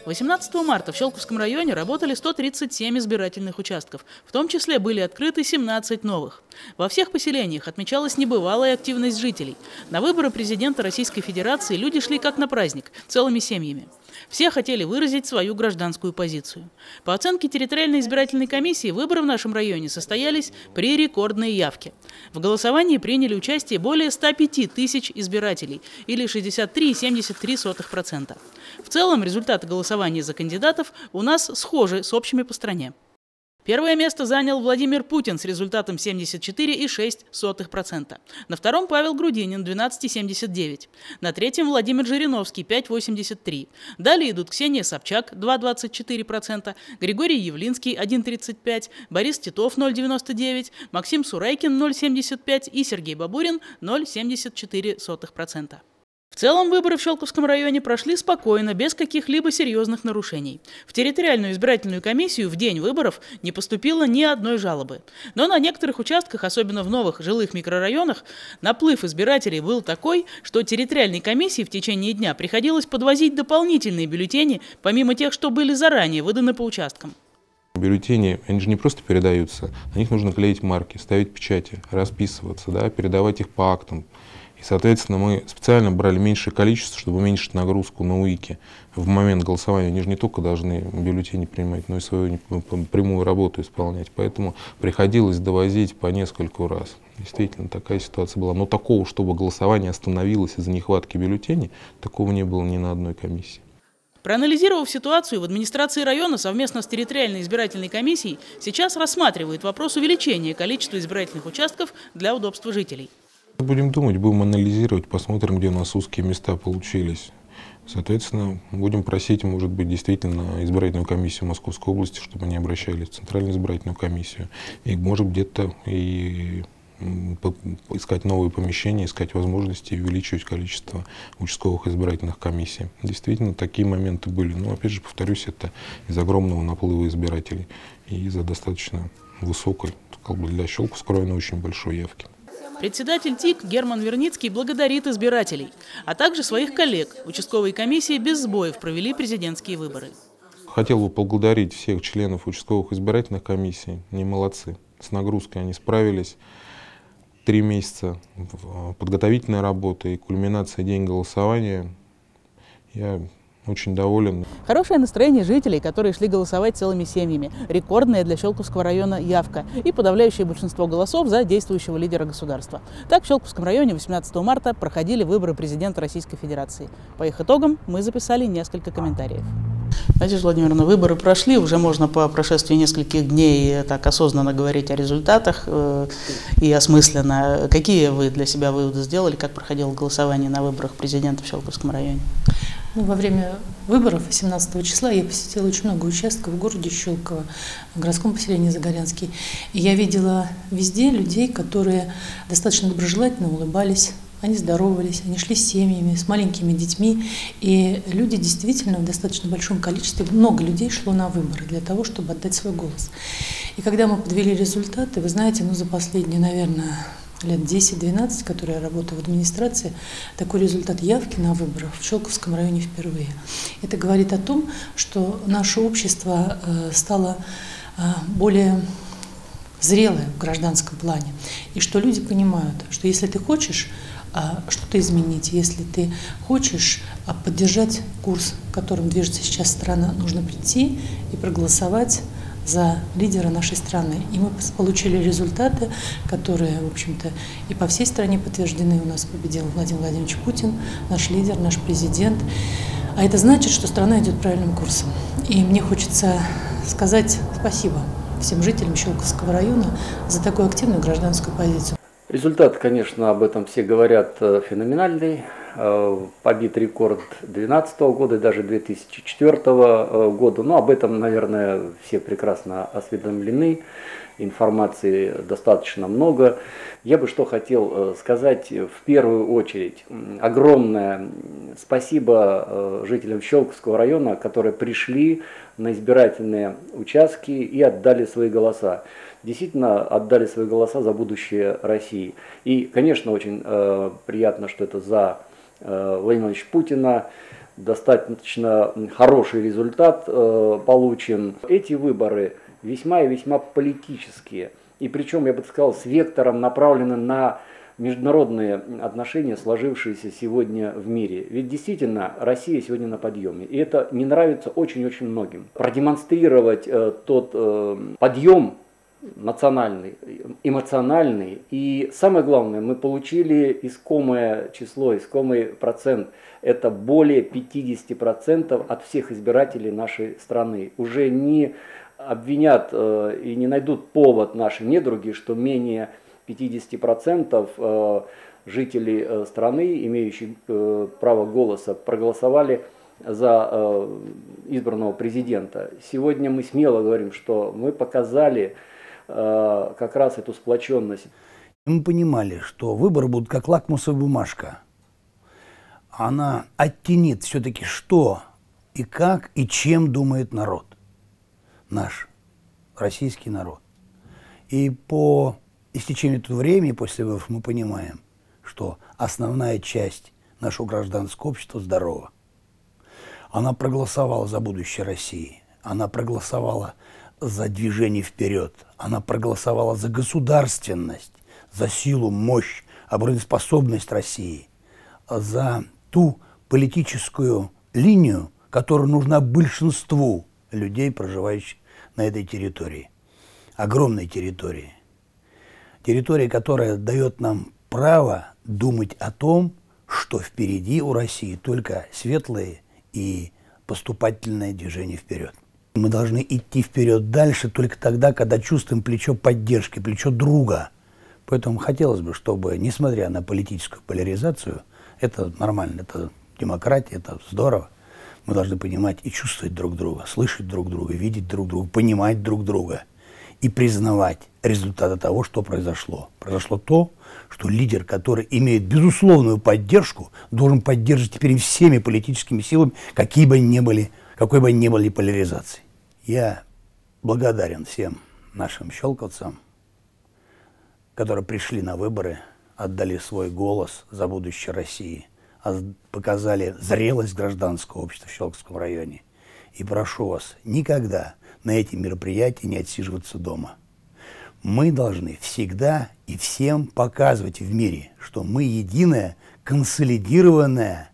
18 марта в Щелковском районе работали 137 избирательных участков, в том числе были открыты 17 новых. Во всех поселениях отмечалась небывалая активность жителей. На выборы президента Российской Федерации люди шли как на праздник, целыми семьями. Все хотели выразить свою гражданскую позицию. По оценке территориальной избирательной комиссии, выборы в нашем районе состоялись при рекордной явке. В голосовании приняли участие более 105 тысяч избирателей, или 63,73%. В целом результаты голосования за кандидатов у нас схожи с общими по стране. Первое место занял Владимир Путин с результатом 74,6%. На втором Павел Грудинин 12,79%. На третьем Владимир Жириновский 5,83%. Далее идут Ксения Собчак 2,24%, Григорий Явлинский 1,35%, Борис Титов 0,99%, Максим Сурайкин 0,75% и Сергей Бабурин 0,74%. В целом выборы в Щелковском районе прошли спокойно, без каких-либо серьезных нарушений. В территориальную избирательную комиссию в день выборов не поступило ни одной жалобы. Но на некоторых участках, особенно в новых жилых микрорайонах, наплыв избирателей был такой, что территориальной комиссии в течение дня приходилось подвозить дополнительные бюллетени, помимо тех, что были заранее выданы по участкам. Бюллетени, они же не просто передаются, на них нужно клеить марки, ставить печати, расписываться, да, передавать их по актам. И, соответственно, мы специально брали меньшее количество, чтобы уменьшить нагрузку на УИКи. В момент голосования они же не только должны бюллетени принимать, но и свою прямую работу исполнять. Поэтому приходилось довозить по нескольку раз. Действительно, такая ситуация была. Но такого, чтобы голосование остановилось из-за нехватки бюллетеней, такого не было ни на одной комиссии. Проанализировав ситуацию, в администрации района совместно с территориальной избирательной комиссией сейчас рассматривают вопрос увеличения количества избирательных участков для удобства жителей. Будем думать, будем анализировать, посмотрим, где у нас узкие места получились. Соответственно, будем просить, может быть, действительно избирательную комиссию Московской области, чтобы они обращались в Центральную избирательную комиссию. И, может, где-то и искать новые помещения, искать возможности увеличивать количество участковых избирательных комиссий. Действительно, такие моменты были. Но, опять же, повторюсь, это из огромного наплыва избирателей и из-за достаточно высокой, для Щелковского района, очень большой явки. Председатель ТИК Герман Верницкий благодарит избирателей, а также своих коллег. Участковые комиссии без сбоев провели президентские выборы. Хотел бы поблагодарить всех членов участковых избирательных комиссий. Они молодцы. С нагрузкой они справились. 3 месяца подготовительной работы и кульминация день голосования. Я очень доволен. Хорошее настроение жителей, которые шли голосовать целыми семьями. Рекордная для Щелковского района явка и подавляющее большинство голосов за действующего лидера государства. Так в Щелковском районе 18 марта проходили выборы президента Российской Федерации. По их итогам мы записали несколько комментариев. Надежда Владимировна, выборы прошли, уже можно по прошествии нескольких дней так осознанно говорить о результатах и осмысленно. Какие вы для себя выводы сделали, как проходило голосование на выборах президента в Щелковском районе? Во время выборов 18 числа я посетила очень много участков в городе Щелково, в городском поселении Загорянский. И я видела везде людей, которые достаточно доброжелательно улыбались, они здоровались, они шли с семьями, с маленькими детьми. И люди действительно в достаточно большом количестве, много людей шло на выборы для того, чтобы отдать свой голос. И когда мы подвели результаты, вы знаете, за последние, наверное, лет 10-12, которые я работаю в администрации, такой результат явки на выборах в Щелковском районе впервые. Это говорит о том, что наше общество стало более зрелое в гражданском плане, и что люди понимают, что если ты хочешь что-то изменить, если ты хочешь поддержать курс, которым движется сейчас страна, нужно прийти и проголосовать за лидера нашей страны. И мы получили результаты, которые, в общем-то, и по всей стране подтверждены. У нас победил Владимир Владимирович Путин, наш лидер, наш президент. А это значит, что страна идет правильным курсом. И мне хочется сказать спасибо всем жителям Щелковского района за такую активную гражданскую позицию. Результат, конечно, об этом все говорят, феноменальный. Побит рекорд 2012 года и даже 2004 года. Но об этом, наверное, все прекрасно осведомлены. Информации достаточно много. Я бы что хотел сказать в первую очередь. Огромное спасибо жителям Щелковского района, которые пришли на избирательные участки и отдали свои голоса. Действительно отдали свои голоса за будущее России. И, конечно, очень приятно, что это за Владимира Владимировича Путина. достаточно хороший результат получен. Эти выборы весьма и весьма политические. И причем, я бы сказал, с вектором направлены на международные отношения, сложившиеся сегодня в мире. Ведь действительно Россия сегодня на подъеме. И это не нравится очень-очень многим. Продемонстрировать тот подъем национальный, эмоциональный. И самое главное, мы получили искомое число, искомый процент. Это более 50% от всех избирателей нашей страны. Уже не обвинят и не найдут повод наши недруги, что менее 50% жителей страны, имеющих право голоса, проголосовали за избранного президента. Сегодня мы смело говорим, что мы показали как раз эту сплоченность. Мы понимали, что выборы будут как лакмусовая бумажка. Она оттенит все-таки, что и как и чем думает народ. Наш российский народ. И по истечению этого времени, после выборов, мы понимаем, что основная часть нашего гражданского общества здорова. Она проголосовала за будущее России. Она проголосовала за движение вперед. Она проголосовала за государственность, за силу, мощь, обороноспособность России, за ту политическую линию, которая нужна большинству людей, проживающих на этой территории. Огромной территории. Территория, которая дает нам право думать о том, что впереди у России только светлые и поступательное движение вперед. Мы должны идти вперед дальше только тогда, когда чувствуем плечо поддержки, плечо друга. Поэтому хотелось бы, чтобы, несмотря на политическую поляризацию, это нормально, это демократия, это здорово, мы должны понимать и чувствовать друг друга, слышать друг друга, видеть друг друга, понимать друг друга и признавать результаты того, что произошло. Произошло то, что лидер, который имеет безусловную поддержку, должен поддерживать теперь всеми политическими силами, какой бы ни были поляризации. Я благодарен всем нашим щелковцам, которые пришли на выборы, отдали свой голос за будущее России, показали зрелость гражданского общества в Щелковском районе. И прошу вас, никогда на эти мероприятия не отсиживаться дома. Мы должны всегда и всем показывать в мире, что мы единая, консолидированная,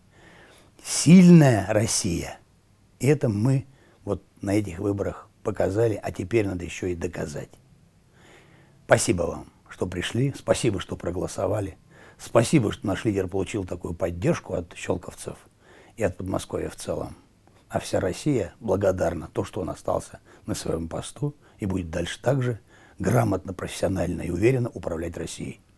сильная Россия. И это мы вот на этих выборах показали, а теперь надо еще и доказать. Спасибо вам, что пришли, спасибо, что проголосовали. Спасибо, что наш лидер получил такую поддержку от щелковцев и от Подмосковья в целом. А вся Россия благодарна то, что он остался на своем посту и будет дальше так же грамотно, профессионально и уверенно управлять Россией.